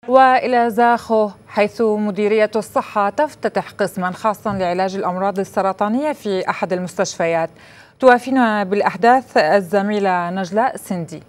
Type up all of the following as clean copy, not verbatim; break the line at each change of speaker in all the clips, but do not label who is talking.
وإلى زاخو، حيث مديرية الصحة تفتتح قسما خاصا لعلاج الأمراض السرطانية في أحد المستشفيات. توافينا بالأحداث الزميلة نجلاء سندي.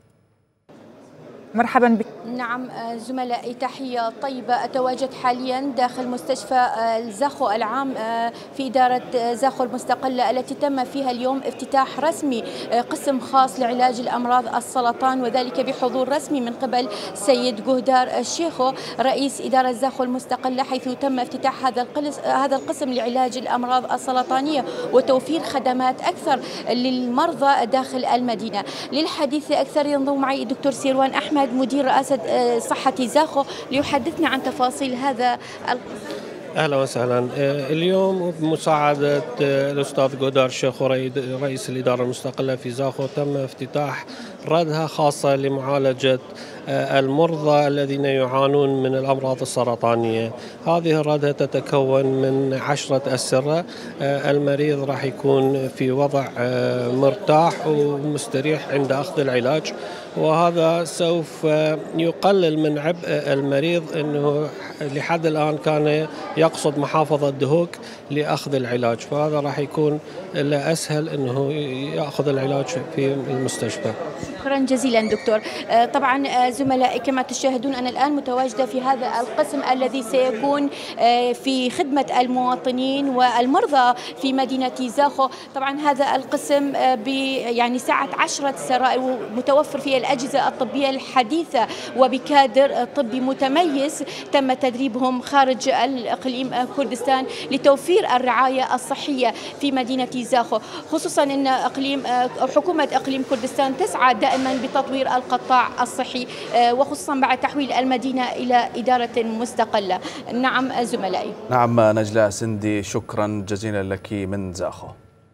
مرحبا بك.
نعم زملائي، تحية طيبة. أتواجد حاليا داخل مستشفى زاخو العام في إدارة زاخو المستقلة، التي تم فيها اليوم افتتاح رسمي قسم خاص لعلاج الأمراض السرطان، وذلك بحضور رسمي من قبل سيد جهدار الشيخو رئيس إدارة زاخو المستقلة، حيث تم افتتاح هذا القسم لعلاج الأمراض السرطانية وتوفير خدمات أكثر للمرضى داخل المدينة. للحديث أكثر ينضم معي الدكتور سيروان أحمد، مدير رئاسة صحة زاخو، ليحدثنا عن تفاصيل هذا القسم.
أهلا وسهلا. اليوم بمساعدة الأستاذ جهدار الشيخو رئيس الإدارة المستقلة في زاخو تم افتتاح ردهة خاصة لمعالجة المرضى الذين يعانون من الأمراض السرطانية. هذه الردهة تتكون من 10 أسرة. المريض راح يكون في وضع مرتاح ومستريح عند أخذ العلاج، وهذا سوف يقلل من عبء المريض، أنه لحد الآن كان يقصد محافظة دهوك لأخذ العلاج، فهذا راح يكون له أسهل أنه يأخذ العلاج في المستشفى.
شكرا جزيلا دكتور. طبعا زملائي، كما تشاهدون أنا الآن متواجدة في هذا القسم الذي سيكون في خدمة المواطنين والمرضى في مدينة زاخو. طبعا هذا القسم يعني سعة 10 سرائر، ومتوفر فيه الأجهزة الطبية الحديثة وبكادر طبي متميز تم تدريبهم خارج الإقليم كردستان لتوفير الرعاية الصحية في مدينة زاخو، خصوصا أن حكومة إقليم كردستان تسعى دائما بتطوير القطاع الصحي، وخصوصا بعد تحويل المدينة إلى إدارة مستقلة. نعم زملائي.
نعم نجلاء سندي، شكرا جزيلا لك من زاخو.